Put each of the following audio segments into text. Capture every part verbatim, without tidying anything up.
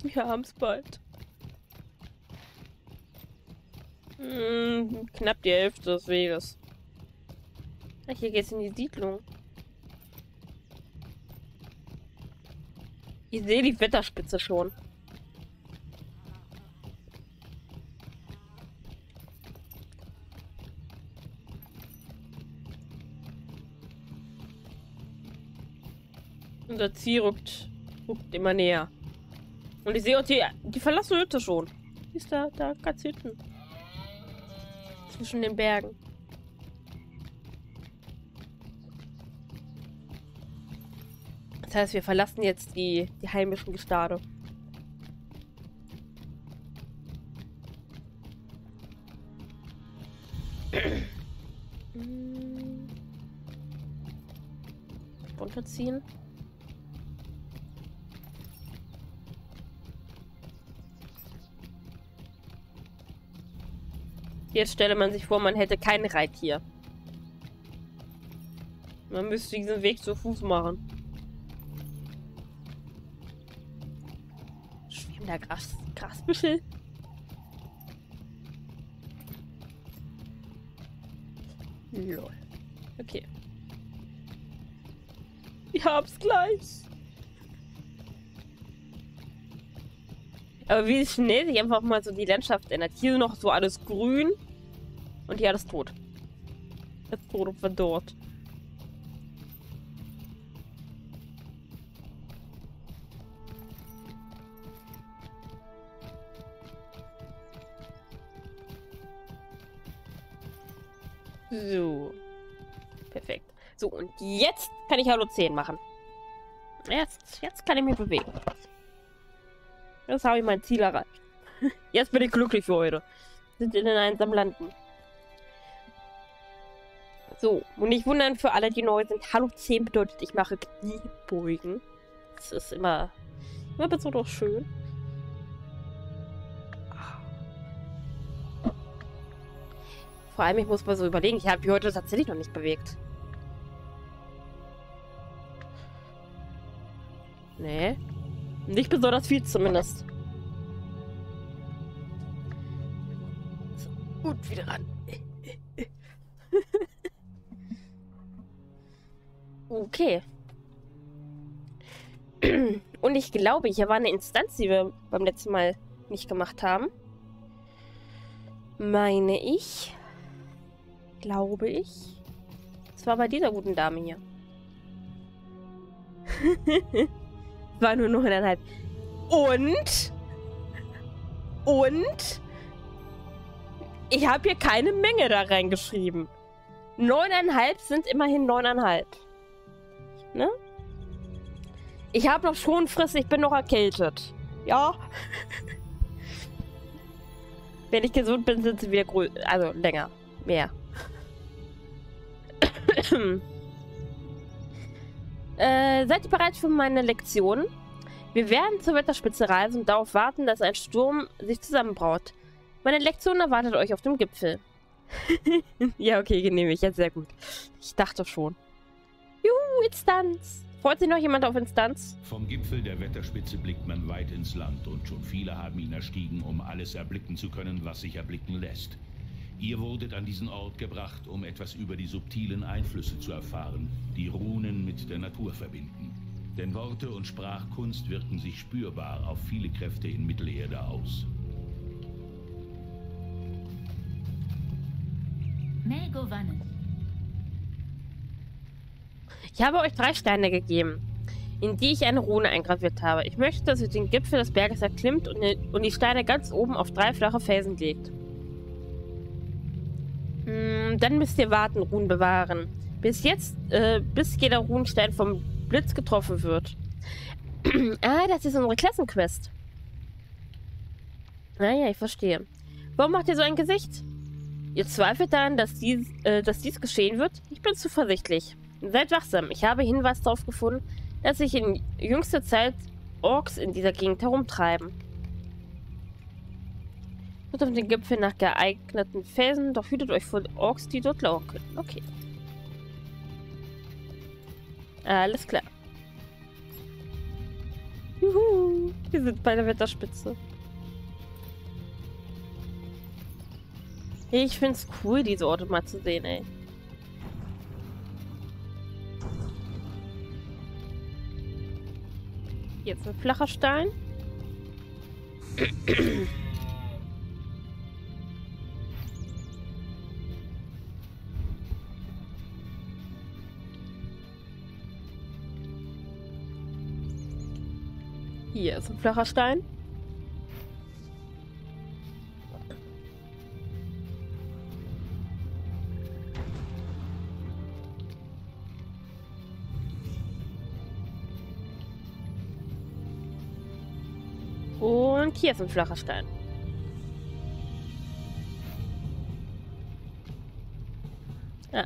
Wir haben es bald. Hm, knapp die Hälfte des Weges. Ach, hier geht's in die Siedlung. Ich sehe die Wetterspitze schon. Unser Ziel rückt, rückt immer näher. Und ich sehe auch die, die verlassene Hütte schon. Die ist da, da ganz hinten. Zwischen den Bergen. Das heißt, wir verlassen jetzt die, die heimischen Gestade. Runterziehen. Jetzt stelle man sich vor, man hätte kein Reittier. Man müsste diesen Weg zu Fuß machen. Schwebender Gras Grasbüschel. Lol. Okay. Ich hab's gleich. Aber wie schnell sich einfach mal so die Landschaft ändert. Hier noch so alles grün. Und hier alles tot. Alles tot und verdorrt. So. Perfekt. So, und jetzt kann ich Hallo zehn machen. Jetzt, jetzt kann ich mich bewegen. Jetzt habe ich mein Ziel erreicht. Jetzt bin ich glücklich für heute. Sind in den einsamen Landen. So, und nicht wundern für alle, die neu sind. Hallo zehn bedeutet, ich mache Kniebeugen. Das ist immer, immer besonders schön. Vor allem, ich muss mal so überlegen, ich habe mich heute tatsächlich noch nicht bewegt. Nee. Nicht besonders viel zumindest. So, gut, wieder ran. Okay. Und ich glaube, hier war eine Instanz, die wir beim letzten Mal nicht gemacht haben. Meine ich. Glaube ich. Das war bei dieser guten Dame hier. War nur noch eineinhalb. Und? Und? Ich habe hier keine Menge da reingeschrieben. Neuneinhalb sind immerhin neuneinhalb. Ne? Ich habe noch schon Frist, ich bin noch erkältet. Ja. Wenn ich gesund bin, sind sie wieder größer. Also länger. Mehr. äh, seid ihr bereit für meine Lektion? Wir werden zur Wetterspitze reisen und darauf warten, dass ein Sturm sich zusammenbraut. Meine Lektion erwartet euch auf dem Gipfel. Ja, okay, genehmigt. Ja, sehr gut. Ich dachte schon. Juhu, Instanz. Freut sich noch jemand auf Instanz? Vom Gipfel der Wetterspitze blickt man weit ins Land und schon viele haben ihn erstiegen, um alles erblicken zu können, was sich erblicken lässt. Ihr wurdet an diesen Ort gebracht, um etwas über die subtilen Einflüsse zu erfahren, die Runen mit der Natur verbinden. Denn Worte und Sprachkunst wirken sich spürbar auf viele Kräfte in Mittelerde aus. Melgovannen. Ich habe euch drei Steine gegeben, in die ich eine Rune eingraviert habe. Ich möchte, dass ihr den Gipfel des Berges erklimmt und und die Steine ganz oben auf drei flache Felsen legt. Hm, dann müsst ihr warten, Runen bewahren. Bis jetzt, äh, bis jeder Runenstein vom Blitz getroffen wird. Ah, das ist unsere Klassenquest. Naja, ich verstehe. Warum macht ihr so ein Gesicht? Ihr zweifelt daran, dass dies, äh, dass dies geschehen wird? Ich bin zuversichtlich. Seid wachsam. Ich habe Hinweis darauf gefunden, dass sich in jüngster Zeit Orks in dieser Gegend herumtreiben. Sucht auf den Gipfel nach geeigneten Felsen, doch hütet euch vor Orks, die dort lauern können. Okay. Alles klar. Juhu. Wir sind bei der Wetterspitze. Ich find's cool, diese Orte mal zu sehen, ey. Jetzt ein flacher Stein. Hier ist ein flacher Stein. Und hier ist ein flacher Stein. Ah.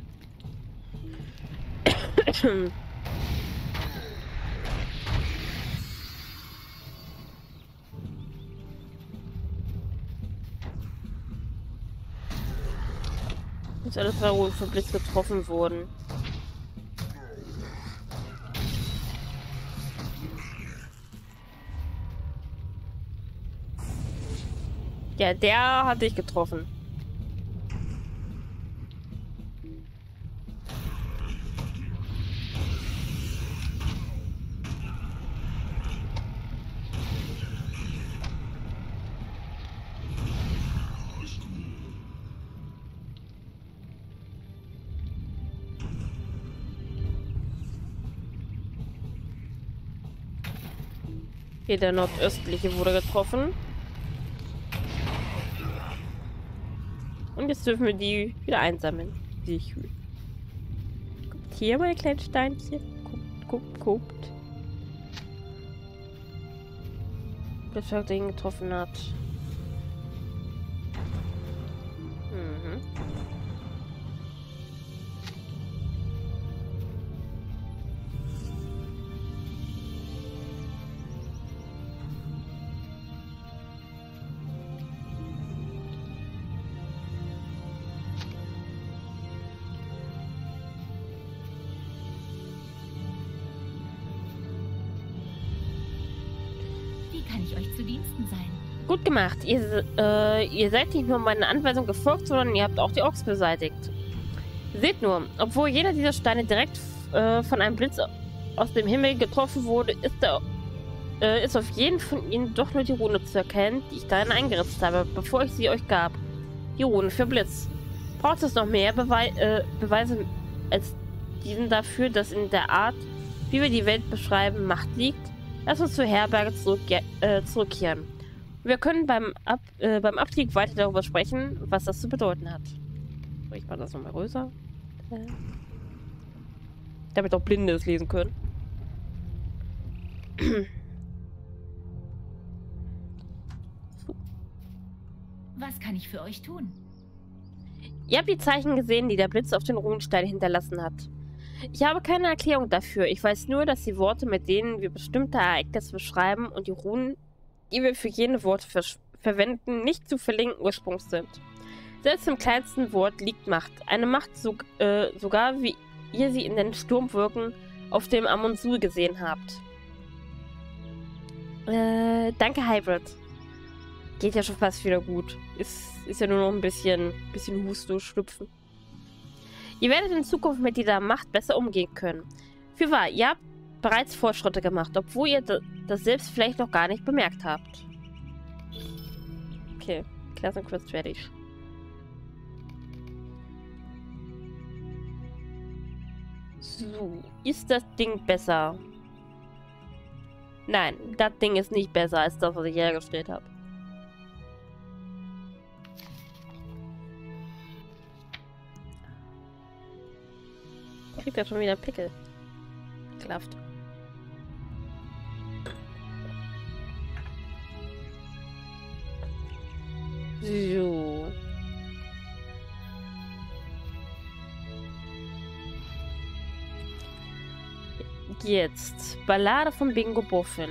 Das ist alles, warum von Blitz getroffen wurden. Ja, der hat dich getroffen. Hier der nordöstliche wurde getroffen. Und jetzt dürfen wir die wieder einsammeln. Die Kühe. Guckt hier, meine kleinen Steinchen. Guckt, guckt, guckt. Bis er den getroffen hat. Mhm. Kann ich euch zu Diensten sein? Gut gemacht. Ihr, äh, ihr seid nicht nur meiner Anweisung gefolgt, sondern ihr habt auch die Orks beseitigt. Seht nur, obwohl jeder dieser Steine direkt äh, von einem Blitz aus dem Himmel getroffen wurde, ist, der, äh, ist auf jeden von ihnen doch nur die Rune zu erkennen, die ich darin eingeritzt habe, bevor ich sie euch gab. Die Rune für Blitz. Braucht es noch mehr Bewei äh, Beweise als diesen dafür, dass in der Art, wie wir die Welt beschreiben, Macht liegt? Lass uns zur Herberge zurück, äh, zurückkehren. Wir können beim, Ab, äh, beim Abstieg weiter darüber sprechen, was das zu bedeuten hat. Ich mache das nochmal größer. Äh. Damit auch Blinde es lesen können. Was kann ich für euch tun? Ihr habt die Zeichen gesehen, die der Blitz auf den Runenstein hinterlassen hat. Ich habe keine Erklärung dafür. Ich weiß nur, dass die Worte, mit denen wir bestimmte Ereignisse beschreiben und die Runen, die wir für jene Worte ver verwenden, nicht zufälligen Ursprungs sind. Selbst im kleinsten Wort liegt Macht. Eine Macht, so, äh, sogar wie ihr sie in den Sturmwolken auf dem Amonsul gesehen habt. Äh, danke, Hybrid. Geht ja schon fast wieder gut. Ist, ist ja nur noch ein bisschen, bisschen Husto schlüpfen. Ihr werdet in Zukunft mit dieser Macht besser umgehen können. Für wahr, ihr habt bereits Fortschritte gemacht, obwohl ihr das selbst vielleicht noch gar nicht bemerkt habt. Okay, Klassenquest fertig. So, ist das Ding besser? Nein, das Ding ist nicht besser als das, was ich hergestellt habe. Kriegt er schon wieder Pickel. Klafft. So. Jetzt Ballade von Bingo Buffen.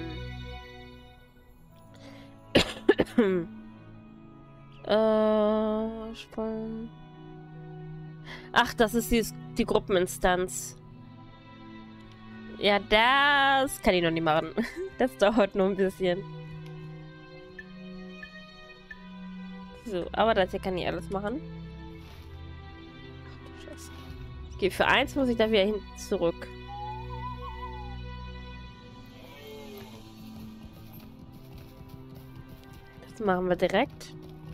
äh, Sprung. Ach, das ist die, die Gruppeninstanz. Ja, das kann ich noch nicht machen. Das dauert noch ein bisschen. So, aber das hier kann ich alles machen. Ach du Scheiße. Okay, für eins muss ich da wieder hin zurück. Das machen wir direkt.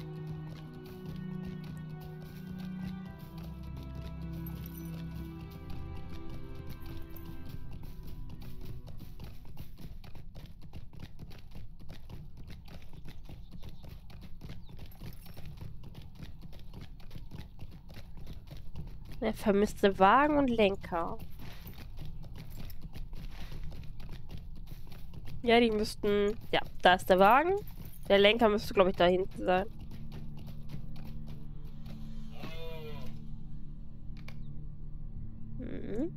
Er vermisste Wagen und Lenker. Ja, die müssten... Ja, da ist der Wagen. Der Lenker müsste, glaube ich, da hinten sein. Mhm.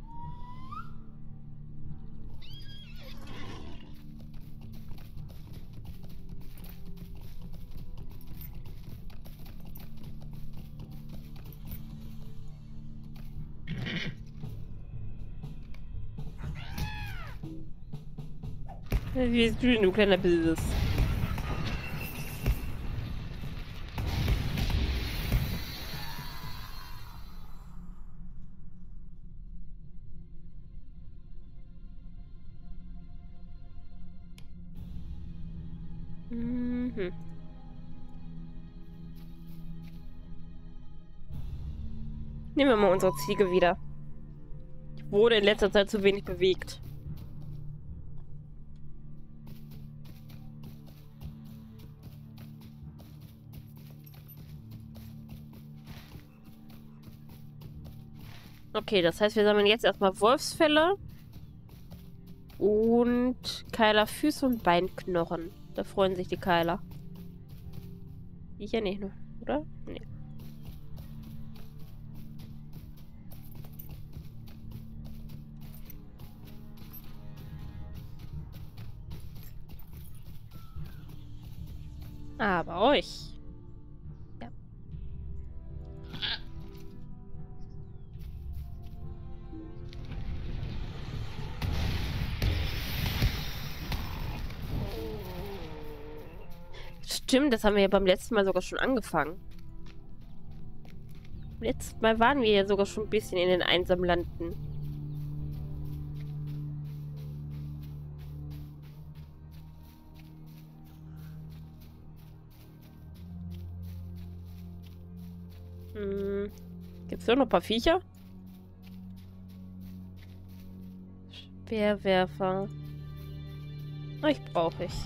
Wie bist du denn, du kleiner Biss? Mhm. Nehmen wir mal unsere Ziege wieder. Die wurde in letzter Zeit zu wenig bewegt. Okay, das heißt, wir sammeln jetzt erstmal Wolfsfelle und Keiler Füße und Beinknochen. Da freuen sich die Keiler. Ich ja nicht, oder? Nee. Aber euch. Ja. Stimmt, das haben wir ja beim letzten Mal sogar schon angefangen. Letztes Mal waren wir ja sogar schon ein bisschen in den einsamen Landen. Hm. Gibt es da noch ein paar Viecher? Speerwerfer. Ich brauche ich.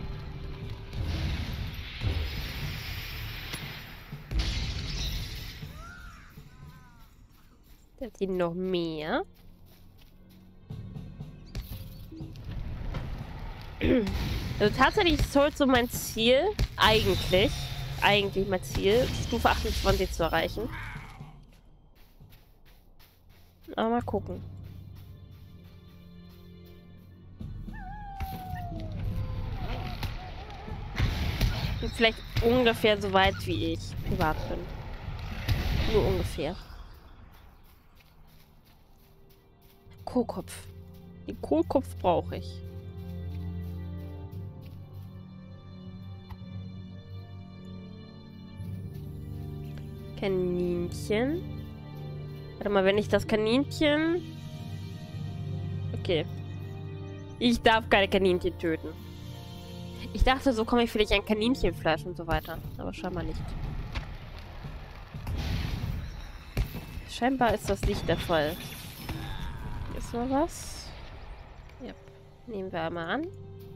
Da sind noch mehr. Also tatsächlich ist heute so mein Ziel, eigentlich, eigentlich mein Ziel, Stufe achtundzwanzig zu erreichen. Aber mal gucken. Und vielleicht ungefähr so weit, wie ich privat bin. Nur ungefähr. Kohlkopf. Den Kohlkopf brauche ich. Kaninchen. Warte mal, wenn ich das Kaninchen... Okay. Ich darf keine Kaninchen töten. Ich dachte, so komme ich vielleicht an Kaninchenfleisch und so weiter. Aber scheinbar nicht. Scheinbar ist das nicht der Fall. Hier ist noch was. Ja. Nehmen wir einmal an.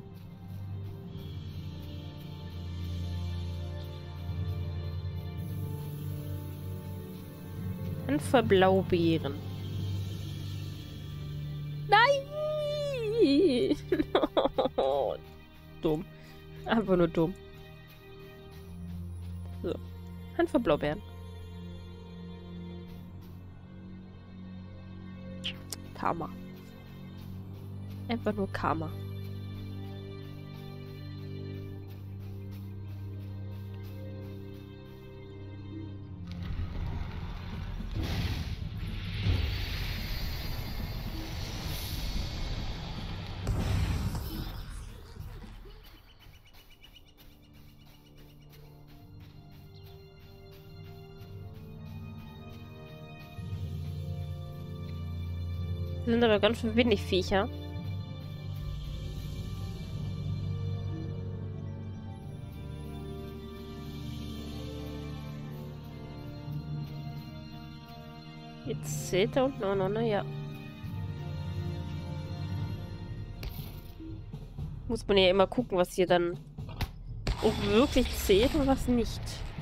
Und für Blaubeeren. Nein! Dumm. Einfach nur dumm. So. Hand für Blaubeeren. Karma. Einfach nur Karma. Sind aber ganz schön wenig Viecher. Jetzt zählt da unten auch noch, ne? Ja. Muss man ja immer gucken, was hier dann auch wirklich zählt und was nicht.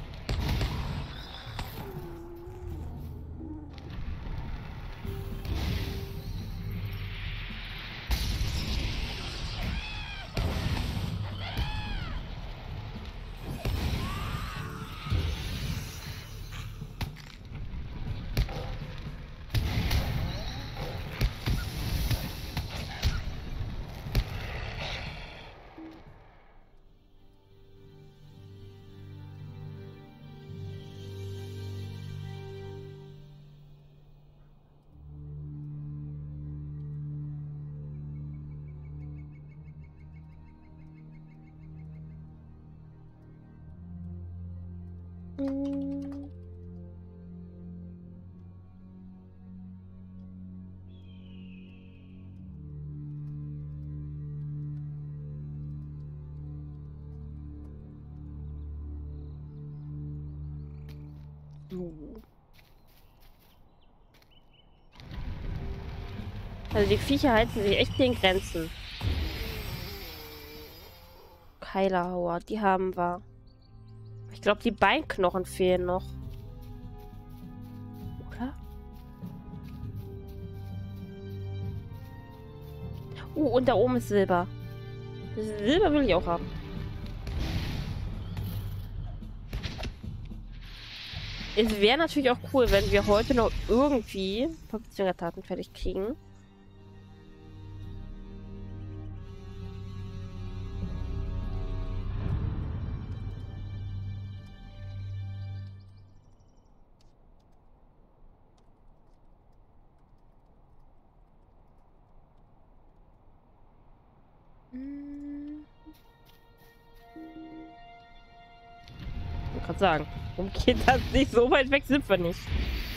Hm. So. Also die Viecher halten sich echt in Grenzen. Keilerhauer, die haben wir. Ich glaube, die Beinknochen fehlen noch. Oder? Uh, und da oben ist Silber. Silber will ich auch haben. Es wäre natürlich auch cool, wenn wir heute noch irgendwie Verpflichtungstaten fertig kriegen. Ich kann sagen, warum geht das nicht? So weit weg sind wir nicht.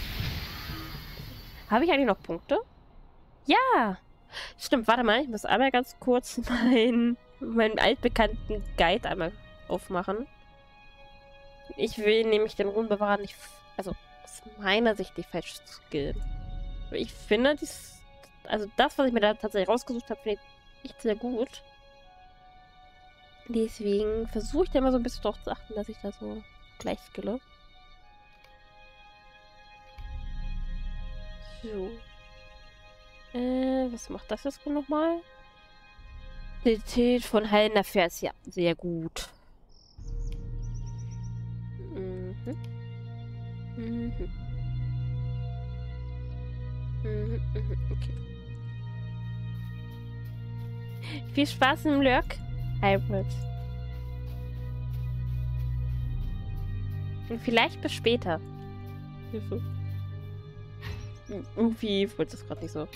Habe ich eigentlich noch Punkte? Ja! Stimmt, warte mal, ich muss einmal ganz kurz meinen, meinen altbekannten Guide einmal aufmachen. Ich will nämlich den Runenbewahrer nicht, also aus meiner Sicht nicht falsch skillen. Ich finde, dies, also das, was ich mir da tatsächlich rausgesucht habe, finde ich echt sehr gut. Deswegen versuche ich da immer so ein bisschen drauf zu achten, dass ich da so gleich skille. So. Äh, was macht das jetzt nochmal? Qualität von heilender Vers. Ja, sehr gut. Mhm. Mhm. Mhm, mhm, okay. Viel Spaß im Lurk. Hybrid. Und vielleicht bis später. Hilfe. Irgendwie wollte es gerade nicht so.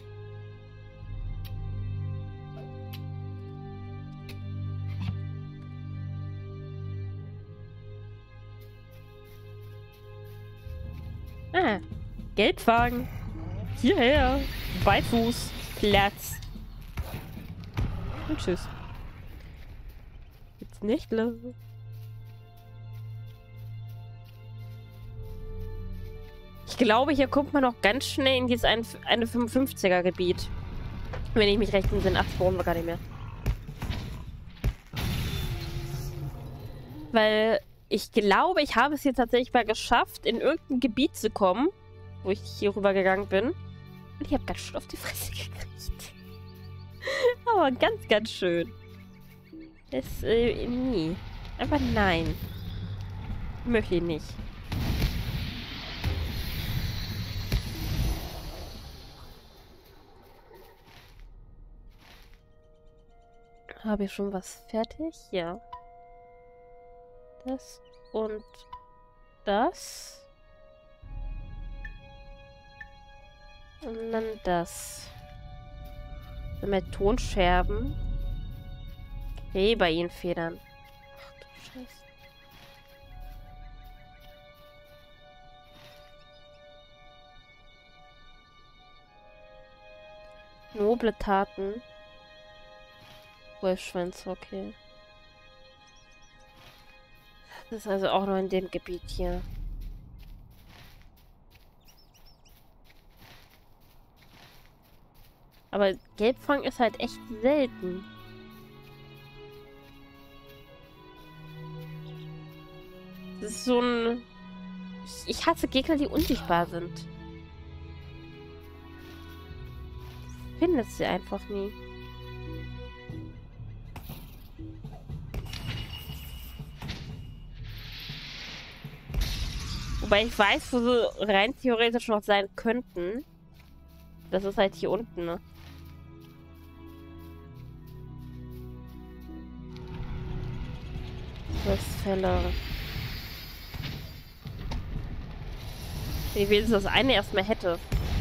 Ah, Geldwagen. Hierher. Beifuß. Platz. Und tschüss. Jetzt nicht los. Ich glaube, hier kommt man auch ganz schnell in dieses eine, eine fünfundfünfziger Gebiet. Wenn ich mich recht entsinne. Ach, brauchen wir gar nicht mehr. Weil ich glaube, ich habe es hier tatsächlich mal geschafft, in irgendein Gebiet zu kommen, wo ich hier rüber gegangen bin. Und ich habe ganz schön auf die Fresse gekriegt. Aber ganz, ganz schön. Es, äh, nie. Aber nein. Möchte ich nicht. Habe ich schon was fertig? Ja. Das und das. Und dann das. Mit Tonscherben. Rebainfedern. Ach du Scheiße. Noble Taten. Wolfschwänze, okay. Das ist also auch noch in dem Gebiet hier. Aber Gelbfang ist halt echt selten. Das ist so ein... Ich hasse Gegner, die unsichtbar sind. Findest sie einfach nie. Wobei ich weiß, wo sie rein theoretisch noch sein könnten. Das ist halt hier unten, ne? Fälle. Wenn ich wenigstens das eine erstmal hätte.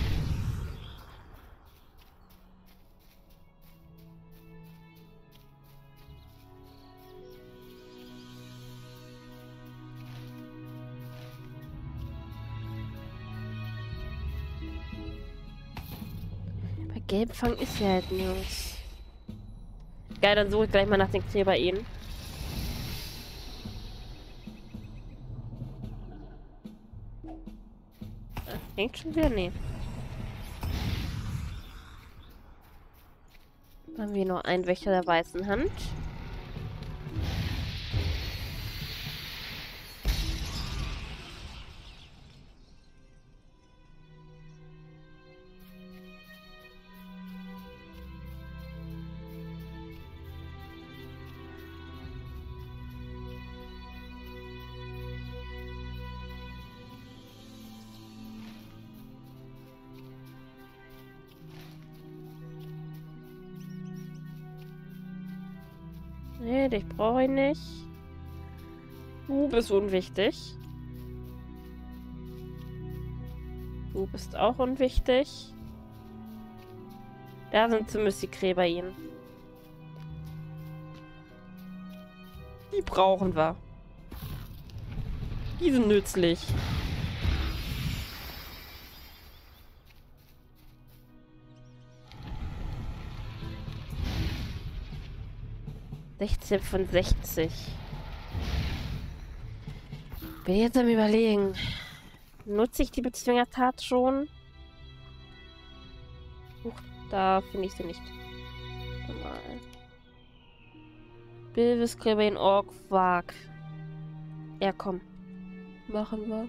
Bei Gelbfang ist ja halt nirgends. Geil, dann suche ich gleich mal nach den Gräberehen. Hängt schon wieder? Nee. Dann haben wir noch einen Wächter der weißen Hand. Nee, dich brauche ich nicht. Du bist unwichtig. Du bist auch unwichtig. Da sind zumindest die Gräberien. Die brauchen wir. Die sind nützlich. sechzehn von sechzig. Bin jetzt am Überlegen. Nutze ich die Bezwingertat schon? Huch, da finde ich sie nicht. Normal. Bilvis, Gräberin, Ork, Wag. Ja, komm. Machen wir.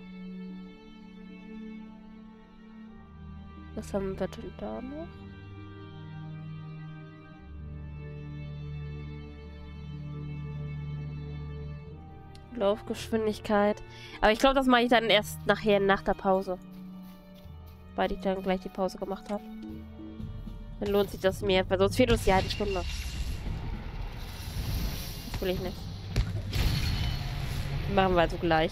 Was haben wir denn da noch? Laufgeschwindigkeit. Aber ich glaube, das mache ich dann erst nachher nach der Pause. Weil ich dann gleich die Pause gemacht habe. Dann lohnt sich das mehr, weil sonst fehlt uns die halbe Stunde. Das will ich nicht. Machen wir also gleich.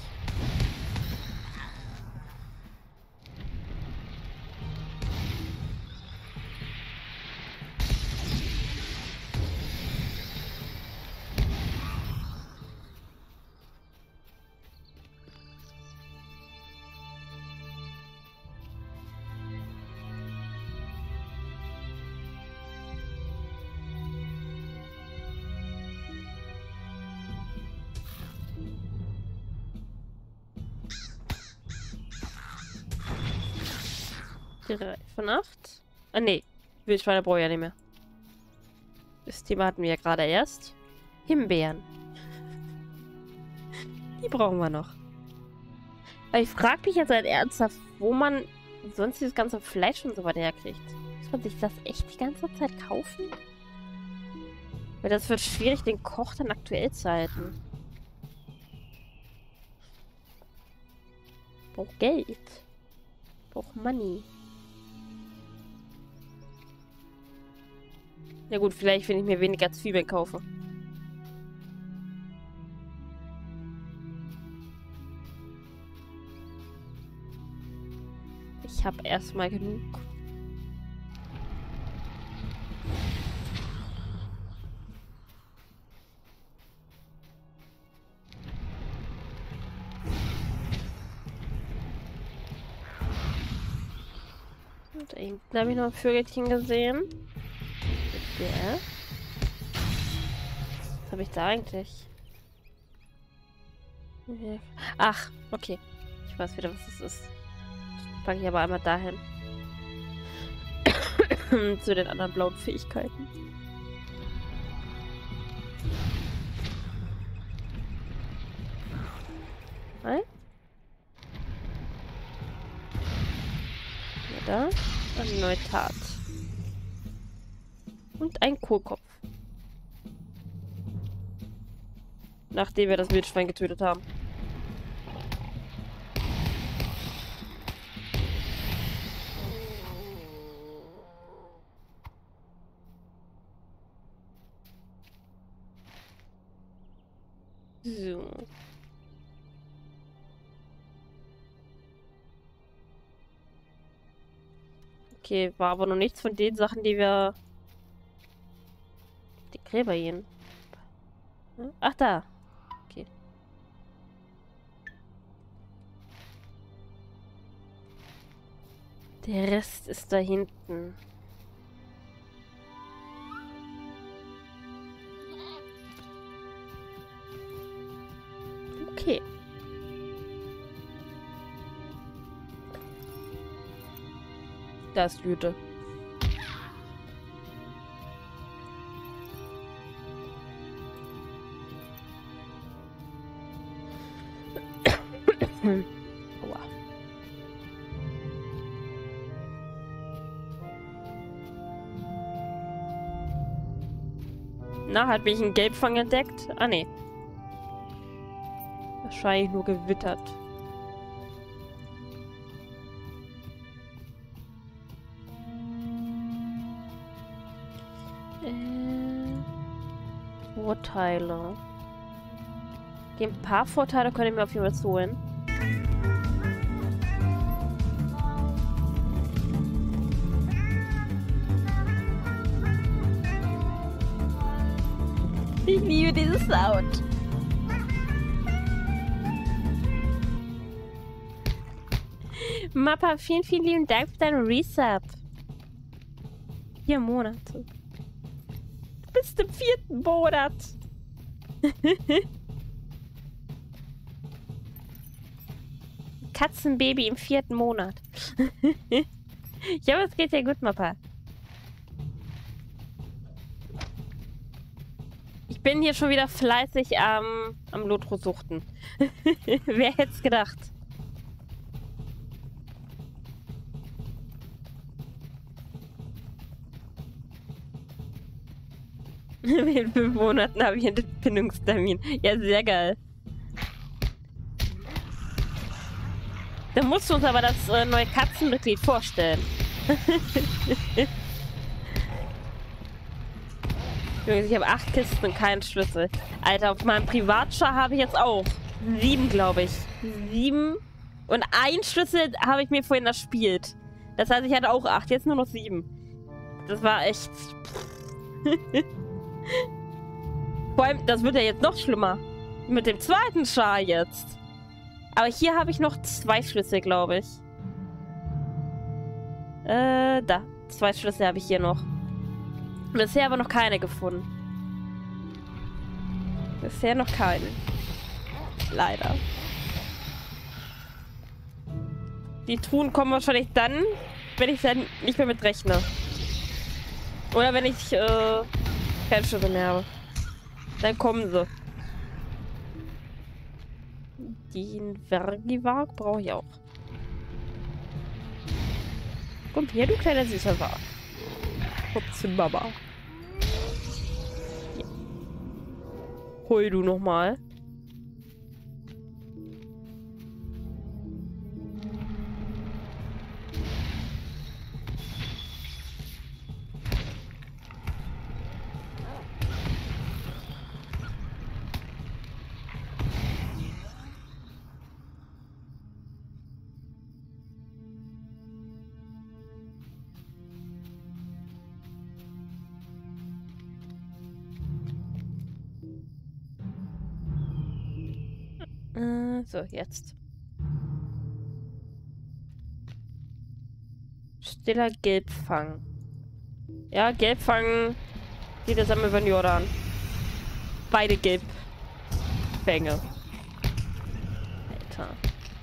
drei von acht. Ah, nee. Wildschweine brauche ich ja nicht mehr. Das Thema hatten wir ja gerade erst. Himbeeren. Die brauchen wir noch. Aber ich frage mich jetzt halt ernsthaft, wo man sonst dieses ganze Fleisch und so weiter herkriegt. Muss man sich das echt die ganze Zeit kaufen? Weil das wird schwierig, den Koch dann aktuell zu halten. Braucht Geld. Braucht Money. Ja gut, vielleicht, wenn ich mir weniger Zwiebeln kaufe. Ich habe erstmal genug. Und da habe ich noch ein Vögelchen gesehen. Ja. Was habe ich da eigentlich? Ach, okay. Ich weiß wieder, was das ist. Packe ich aber einmal dahin. Zu den anderen blauen Fähigkeiten. Nein? Ja, da. Eine neue Tat. Und ein Kohlkopf. Nachdem wir das Wildschwein getötet haben. So. Okay, war aber noch nichts von den Sachen, die wir... Die Gräber gehen. Ach, da. Okay. Der Rest ist da hinten. Okay. Da ist Lüte. Aua. Na, hat mich ein Gelbfang entdeckt? Ah, nee. Wahrscheinlich nur gewittert. Äh, Vorteile. Okay, ein paar Vorteile können ich mir auf jeden Fall holen. Ich liebe dieses Sound. Mappa, vielen, vielen lieben Dank für deinen Resub. Vier Monate. Du bist im vierten Monat. Katzenbaby im vierten Monat. Ja, aber es geht ja gut, Mappa. Ich bin hier schon wieder fleißig am, am Lotro suchten. Wer hätte es gedacht? In fünf Monaten habe ich einen Entbindungstermin. Ja, sehr geil. Da musst du uns aber das äh, neue Katzenmitglied vorstellen. Junge, ich habe acht Kisten und keinen Schlüssel. Alter, auf meinem Privatschar habe ich jetzt auch sieben, glaube ich. Sieben. Und einen Schlüssel habe ich mir vorhin erspielt. Das heißt, ich hatte auch acht, jetzt nur noch sieben. Das war echt... Vor allem, das wird ja jetzt noch schlimmer. Mit dem zweiten Schar jetzt. Aber hier habe ich noch zwei Schlüssel, glaube ich. Äh, da. Zwei Schlüssel habe ich hier noch. Bisher aber noch keine gefunden. Bisher noch keine. Leider. Die Truhen kommen wahrscheinlich dann, wenn ich dann nicht mehr mit rechne. Oder wenn ich, äh, keinen Schlüssel mehr habe. Dann kommen sie. Den Vergiwag brauche ich auch. Komm her, du kleiner süßer Wag. Hopsi Baba. Ja. Hol du nochmal. Äh, so, jetzt. Stiller Gelbfang. Ja, Gelbfang geht jetzt einmal über den Jordan. Beide Gelbfänge. Alter.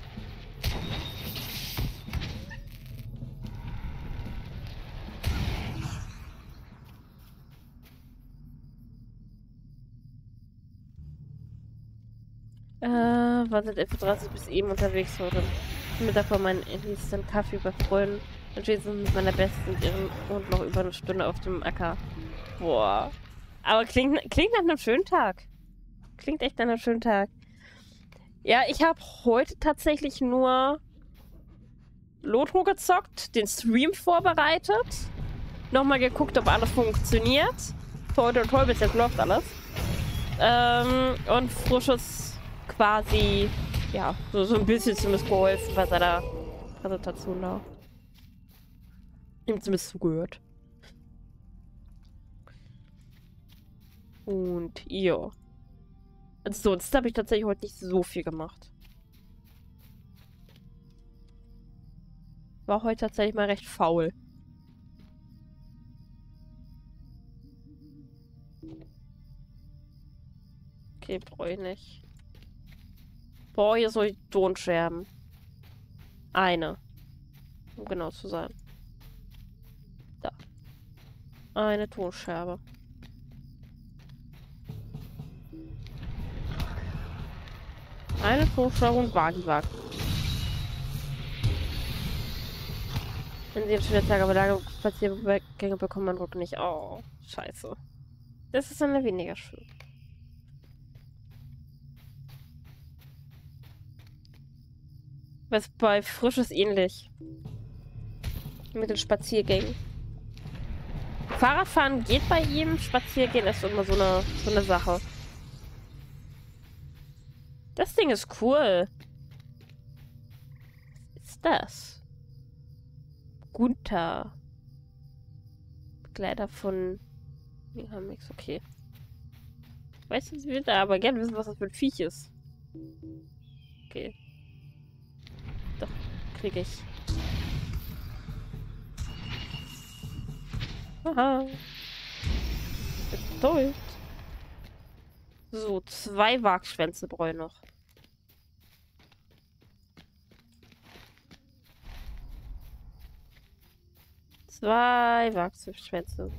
Äh, war seit elf Uhr dreißig bis eben unterwegs wurde. Mittag vor meinen nächsten Kaffee bei Freunden. Und schließlich mit meiner besten ihren und noch über eine Stunde auf dem Acker. Boah. Aber klingt, klingt nach einem schönen Tag. Klingt echt nach einem schönen Tag. Ja, ich habe heute tatsächlich nur Lotro gezockt, den Stream vorbereitet, nochmal geguckt, ob alles funktioniert. Toll, toll, toll, bis jetzt läuft alles. Ähm, und frisches quasi, ja, so, so ein bisschen zumindest geholfen bei seiner Präsentation da. Ihm zumindest zugehört. Und ja. Sonst habe ich tatsächlich heute nicht so viel gemacht. War heute tatsächlich mal recht faul. Okay, brauche ich nicht. Boah, hier soll ich Tonscherben. Eine. Um genau zu sein. Da. Eine Tonscherbe. Eine Tonscherbe und Wagenwagen. Wenn sie jetzt wieder Tage aber lange Spaziergänge bekommt man Druck nicht. Oh, scheiße. Das ist dann weniger schön. Was bei Frisches ähnlich. Mit den Spaziergängen. Fahrradfahren geht bei ihm, Spaziergehen ist immer so eine, so eine Sache. Das Ding ist cool. Was ist das? Gunther. Begleiter von Megamix, okay. Weißt du, ich will da aber gerne wissen, was das für ein Viech ist. Okay. Doch, krieg ich. Aha. Jetzt tot. So, zwei Wagschwänze brauche ich noch. Zwei Wagschwänze.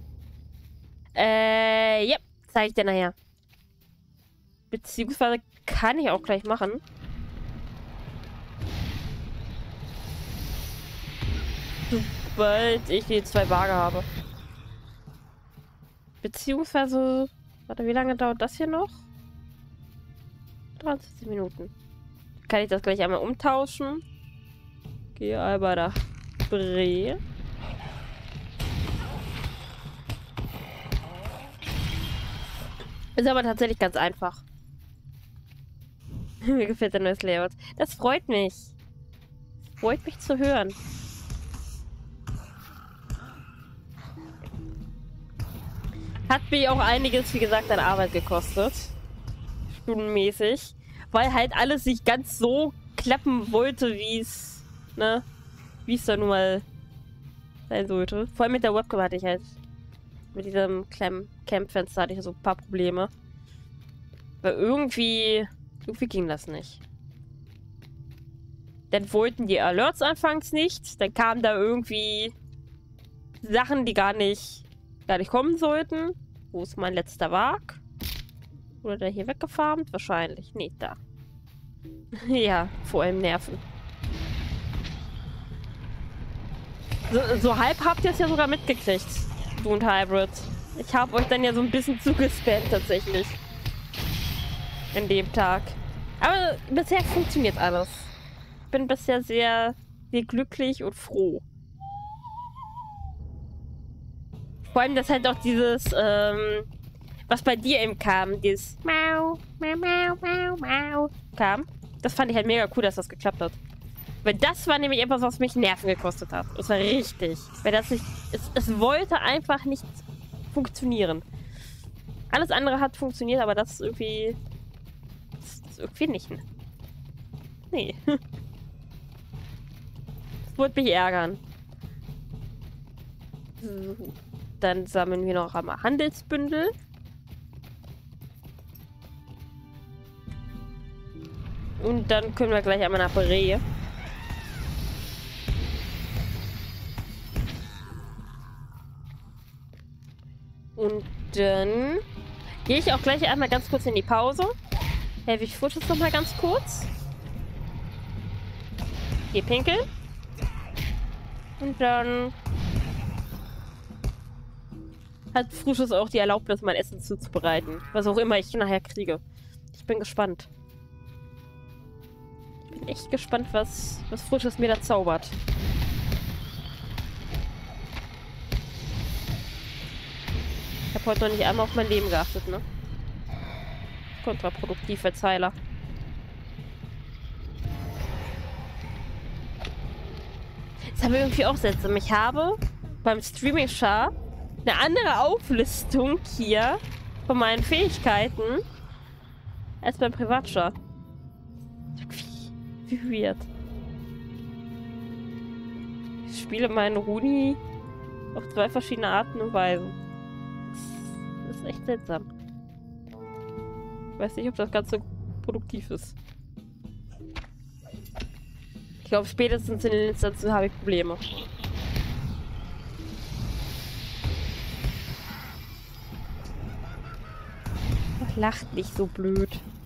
Äh, ja, zeige ich dir nachher. Beziehungsweise kann ich auch gleich machen. Sobald ich die zwei Waage habe. Beziehungsweise... Warte, wie lange dauert das hier noch? dreiundzwanzig Minuten. Kann ich das gleich einmal umtauschen? Gehe einmal nach Bre. Ist aber tatsächlich ganz einfach. Mir gefällt der neues Layout. Das freut mich. Freut mich zu hören. Hat mich auch einiges, wie gesagt, an Arbeit gekostet. Stundenmäßig. Weil halt alles nicht ganz so klappen wollte, wie es, ne, wie es da nun mal sein sollte. Vor allem mit der Webcam hatte ich halt, mit diesem Cam-Fenster hatte ich so ein paar Probleme. Weil irgendwie, irgendwie ging das nicht. Dann wollten die Alerts anfangs nicht. Dann kamen da irgendwie Sachen, die gar nicht, gar nicht kommen sollten. Wo ist mein letzter Wag? Wurde der hier weggefarmt? Wahrscheinlich. Nee, da. Ja, vor allem Nerven. So, so halb habt ihr es ja sogar mitgekriegt. Du und Hybrid. Ich habe euch dann ja so ein bisschen zugespammt tatsächlich. An dem Tag. Aber bisher funktioniert alles. Ich bin bisher sehr, sehr glücklich und froh. Vor allem, dass halt auch dieses, ähm, was bei dir eben kam, dieses Mau, Mau, Mau, Mau, Mau kam. Das fand ich halt mega cool, dass das geklappt hat. Weil das war nämlich etwas, was mich Nerven gekostet hat. Das war richtig. Weil das nicht, es, es wollte einfach nicht funktionieren. Alles andere hat funktioniert, aber das ist irgendwie, das ist irgendwie nicht. Nee. Das würde mich ärgern. So. Dann sammeln wir noch einmal Handelsbündel. Und dann können wir gleich einmal nach Bree. Und dann gehe ich auch gleich einmal ganz kurz in die Pause. Helfe ich Fusches noch mal ganz kurz. Geh pinkeln. Und dann hat Fusches auch die Erlaubnis, mein Essen zuzubereiten. Was auch immer ich nachher kriege. Ich bin gespannt. Ich bin echt gespannt, was, was Fusches mir da zaubert. Ich habe heute noch nicht einmal auf mein Leben geachtet, ne? Kontraproduktiv als Heiler. Das ist aber irgendwie auch seltsam. Ich habe beim Streaming-Char eine andere Auflistung hier von meinen Fähigkeiten als beim Privatchar. Wie, wie weird. Ich spiele meinen Runi auf zwei verschiedene Arten und Weisen. Das ist echt seltsam. Ich weiß nicht, ob das Ganze produktiv ist. Ich glaube, spätestens in den Instanzen habe ich Probleme. Ach, lacht nicht so blöd.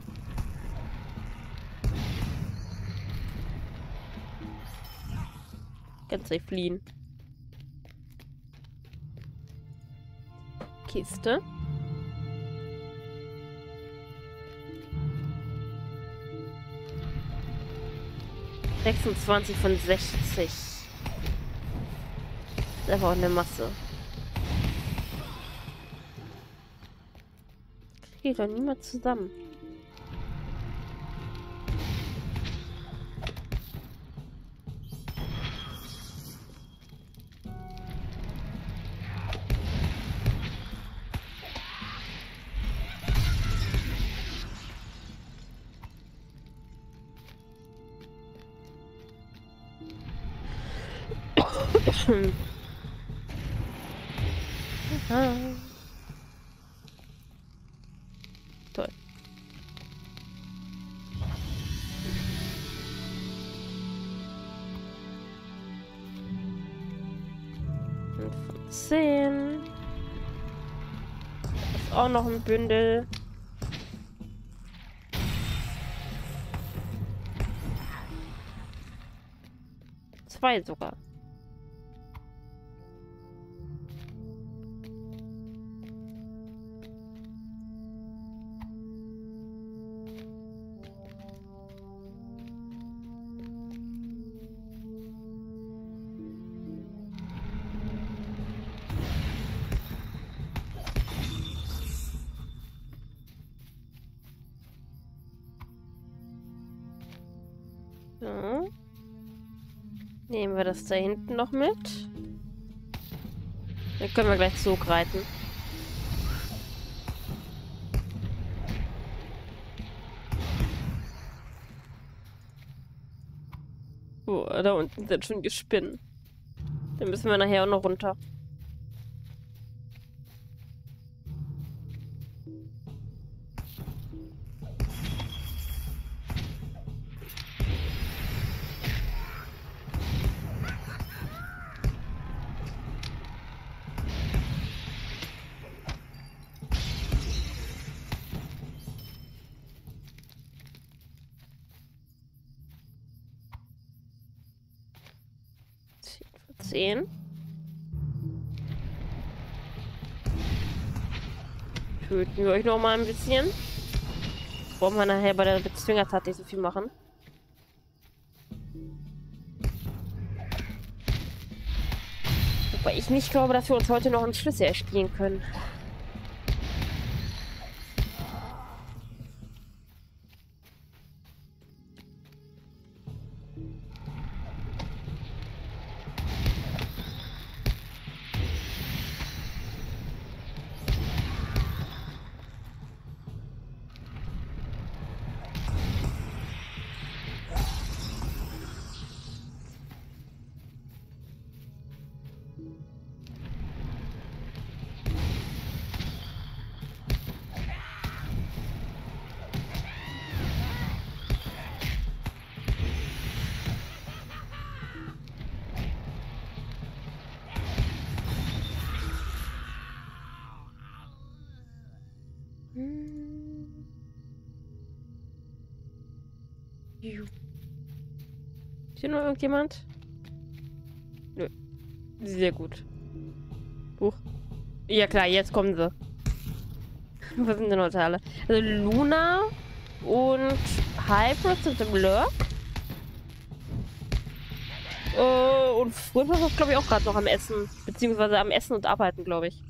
Ganz safe fliehen. Kiste. sechsundzwanzig von sechzig. Das ist einfach eine Masse. Geht doch niemand zusammen. Aha. Toll. Und von zehn. Das ist auch noch ein Bündel. Zwei sogar. So. Nehmen wir das da hinten noch mit. Dann können wir gleich zugreiten. Oh, da unten sind schon die Spinnen. Dann müssen wir nachher auch noch runter. zehn. Töten wir euch noch mal ein bisschen. Brauchen wir nachher bei der Bezwingertat nicht so viel machen. Wobei ich nicht glaube, dass wir uns heute noch einen Schlüssel erspielen können. Ist hier noch irgendjemand? Nö. Sehr gut. Huch. Ja klar, jetzt kommen sie. Was sind denn heute alle? Also Luna und Hyper sind im Lurk. Äh, und Fröhlich ist, glaube ich, auch gerade noch am Essen. Beziehungsweise am Essen und Arbeiten, glaube ich.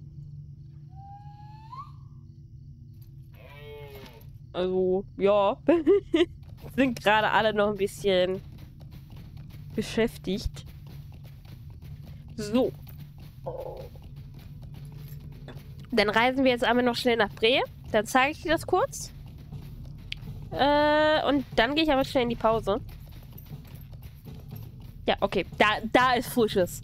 Also, ja. Sind gerade alle noch ein bisschen beschäftigt. So. Dann reisen wir jetzt einmal noch schnell nach Bre. Dann zeige ich dir das kurz. Äh, und dann gehe ich aber schnell in die Pause. Ja, okay. Da, da ist Frisches.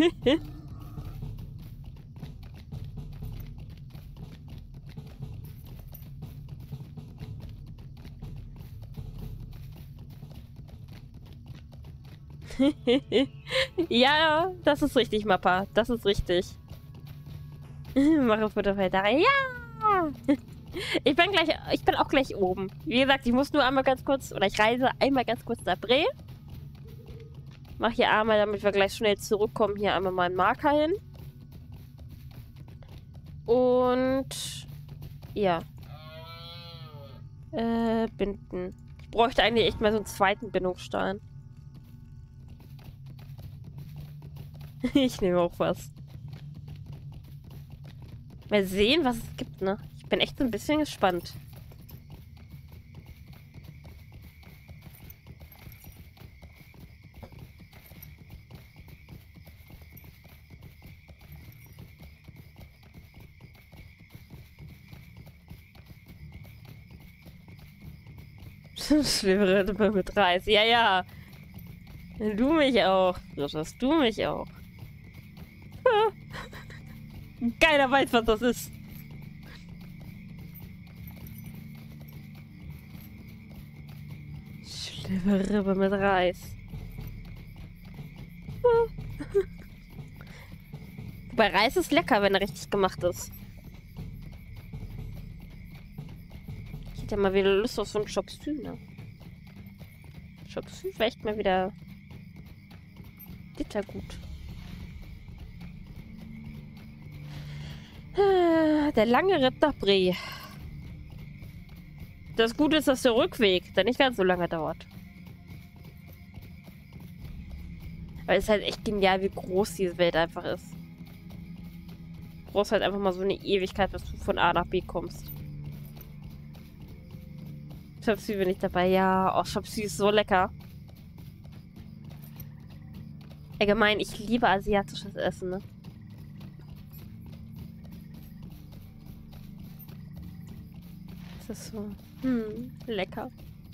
Ja, das ist richtig, Mappa. Das ist richtig. Mache Futter weiter. Ja! Ich bin gleich, ich bin auch gleich oben. Wie gesagt, ich muss nur einmal ganz kurz, oder ich reise einmal ganz kurz nach Bre. Mach hier einmal, damit wir gleich schnell zurückkommen, hier einmal meinen Marker hin. Und ja. Äh, binden. Ich bräuchte eigentlich echt mal so einen zweiten Bindungsstein. Ich nehme auch was. Mal sehen, was es gibt, ne? Ich bin echt so ein bisschen gespannt. Schlimmere mit Reis. Ja, ja. Du mich auch. Frisches, du mich auch. Keiner weiß, was das ist. Schlimme Rippe mit Reis. Wobei Reis ist lecker, wenn er richtig gemacht ist. Ich hätte ja mal wieder Lust auf so ein Chop Suey, ne? Chop Suey war echt mal wieder bittergut. Der lange Ritt nach Bre. Das Gute ist, dass der Rückweg dann nicht ganz so lange dauert. Weil es ist halt echt genial, wie groß diese Welt einfach ist. Du brauchst halt einfach mal so eine Ewigkeit, bis du von A nach B kommst. Chop Suey bin ich dabei. Ja, oh, Chop Suey ist so lecker. Allgemein, ich liebe asiatisches Essen, ne? Das ist so, hm, lecker.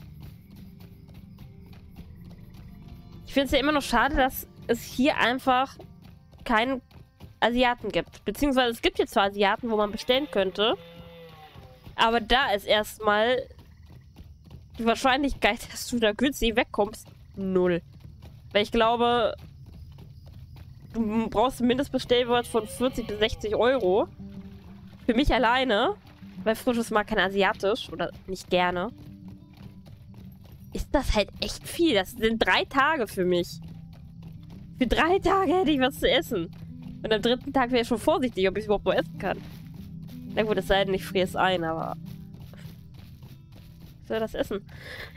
Ich finde es ja immer noch schade, dass es hier einfach keinen Asiaten gibt. Beziehungsweise es gibt jetzt zwar Asiaten, wo man bestellen könnte, aber da ist erstmal die Wahrscheinlichkeit, dass du da günstig wegkommst, null. Weil ich glaube, du brauchst ein Mindestbestellwert von vierzig bis sechzig Euro. Für mich alleine. Weil Frisches mag kein Asiatisch oder nicht gerne. Ist das halt echt viel. Das sind drei Tage für mich. Für drei Tage hätte ich was zu essen. Und am dritten Tag wäre ich schon vorsichtig, ob ich es überhaupt noch essen kann. Na gut, es sei denn, ich friere es ein, aber... Was soll das essen?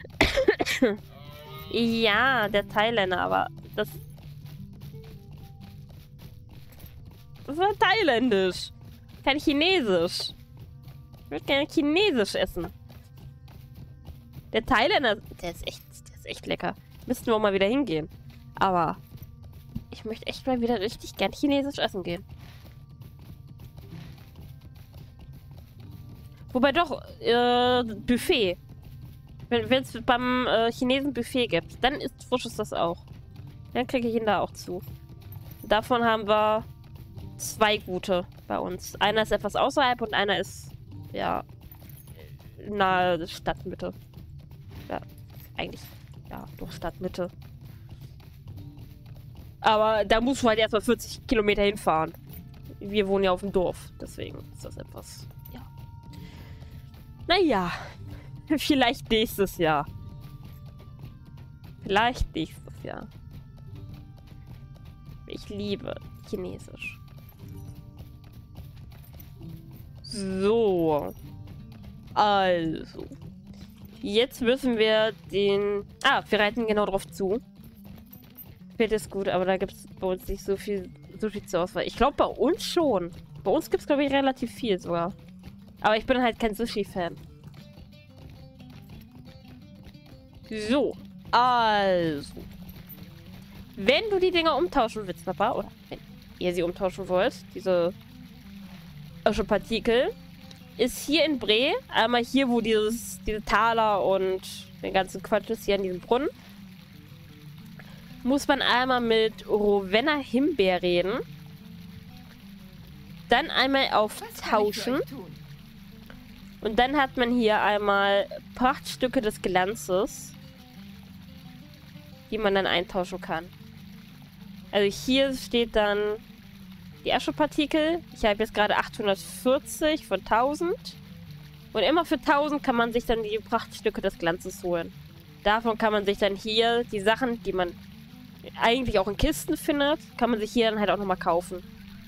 Ja, der Thailänder, aber das... Das war thailändisch. Kein Chinesisch. Ich würde gerne Chinesisch essen. Der Thailänder, der ist echt, der ist echt lecker. Müssten wir auch mal wieder hingehen. Aber ich möchte echt mal wieder richtig gern Chinesisch essen gehen. Wobei doch, äh, Buffet. Wenn es beim äh, Chinesen Buffet gibt, dann ist Frisches das auch. Dann kriege ich ihn da auch zu. Davon haben wir zwei gute bei uns. Einer ist etwas außerhalb und einer ist ja, nahe Stadtmitte. Ja, eigentlich, ja, doch Stadtmitte. Aber da musst du halt erstmal vierzig Kilometer hinfahren. Wir wohnen ja auf dem Dorf, deswegen ist das etwas, ja. Naja, vielleicht nächstes Jahr. Vielleicht nächstes Jahr. Ich liebe Chinesisch. So. Also. Jetzt müssen wir den... Ah, wir reiten genau drauf zu. Fällt ist gut, aber da gibt es bei uns nicht so viel, so viel zur Auswahl. Ich glaube, bei uns schon. Bei uns gibt es, glaube ich, relativ viel sogar. Aber ich bin halt kein Sushi-Fan. So. Also. Wenn du die Dinger umtauschen willst, Papa, oder wenn ihr sie umtauschen wollt, diese Partikel, ist hier in Bre, einmal hier, wo dieses, diese Taler und den ganzen Quatsch ist, hier an diesem Brunnen, muss man einmal mit Rowena Himbeer reden. Dann einmal auf Tauschen. Und dann hat man hier einmal Prachtstücke des Glanzes, die man dann eintauschen kann. Also hier steht dann die Aschepartikel. Ich habe jetzt gerade achthundertvierzig von tausend. Und immer für tausend kann man sich dann die Prachtstücke des Glanzes holen. Davon kann man sich dann hier die Sachen, die man eigentlich auch in Kisten findet, kann man sich hier dann halt auch nochmal kaufen.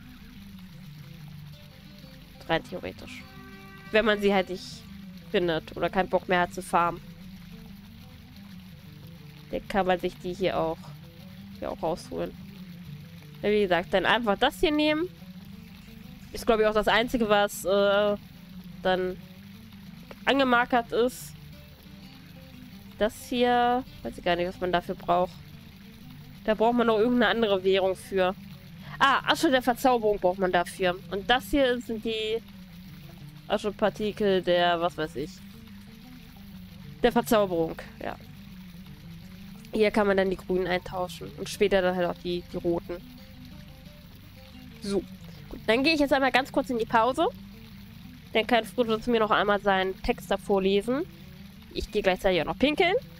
Rein theoretisch. Wenn man sie halt nicht findet oder keinen Bock mehr hat zu farmen. Dann kann man sich die hier auch, hier auch rausholen. Wie gesagt, dann einfach das hier nehmen. Ist, glaube ich, auch das Einzige, was äh, dann angemarkert ist. Das hier, weiß ich gar nicht, was man dafür braucht. Da braucht man noch irgendeine andere Währung für. Ah, Asche der Verzauberung braucht man dafür. Und das hier sind die Aschepartikel der, was weiß ich, der Verzauberung, ja. Hier kann man dann die grünen eintauschen und später dann halt auch die, die roten. So, gut, dann gehe ich jetzt einmal ganz kurz in die Pause. Dann kann Frodo mir noch einmal seinen Text da vorlesen. Ich gehe gleichzeitig auch noch pinkeln.